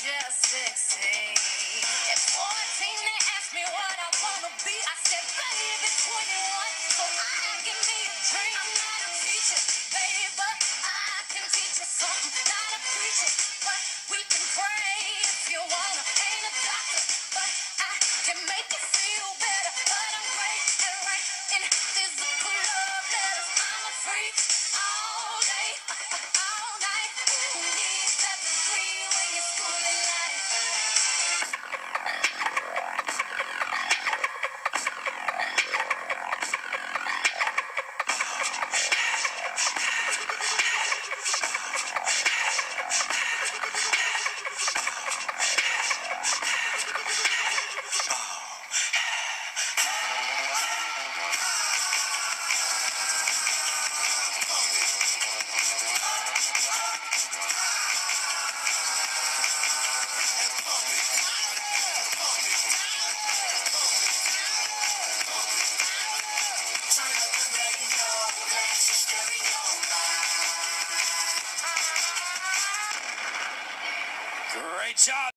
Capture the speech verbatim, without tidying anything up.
just sixteen. At fourteen, they asked me what I wanna be. I said, baby, twenty-one, so I can be a dream. I'm not a teacher, baby, but I can teach you something. Not a preacher, but we can pray if you wanna. Ain't a doctor, but I can make you feel better. But I'm great at writing physical love letters. I'm a freak all day, all night. Who needs that degree when you're schooling life? Great job.